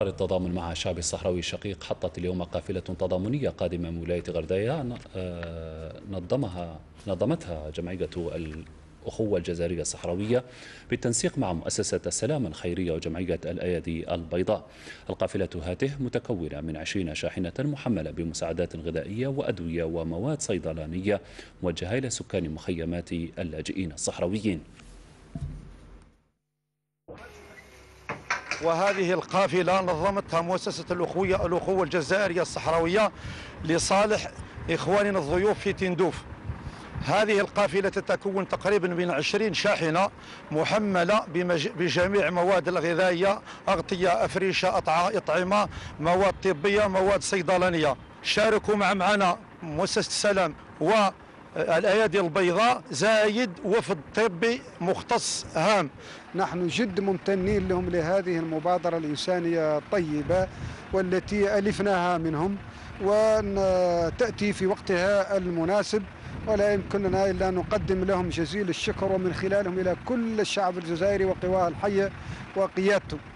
التضامن مع الشعب الصحراوي الشقيق حطت اليوم قافلة تضامنية قادمة من ولاية غردايا نظمتها جمعية الأخوة الجزائرية الصحراوية بالتنسيق مع مؤسسة السلام الخيرية وجمعية الأيادي البيضاء. القافلة هاته متكونة من 20 شاحنة محملة بمساعدات غذائية وأدوية ومواد صيدلانية موجهة إلى سكان مخيمات اللاجئين الصحراويين. وهذه القافلة نظمتها مؤسسة الأخوة الجزائرية الصحراوية لصالح إخواننا الضيوف في تندوف. هذه القافلة تتكون تقريبا من 20 شاحنة محملة بجميع مواد الغذائية، أغطية، أفرشة، أطعمة، مواد طبية، مواد صيدلانية. شاركوا معنا مؤسسة السلام والأيادي البيضاء زايد وفد طبي مختص هام. نحن جد ممتنين لهم لهذه المبادرة الإنسانية الطيبة والتي ألفناها منهم، وتأتي في وقتها المناسب، ولا يمكننا إلا أن نقدم لهم جزيل الشكر ومن خلالهم إلى كل الشعب الجزائري وقواه الحية وقيادته.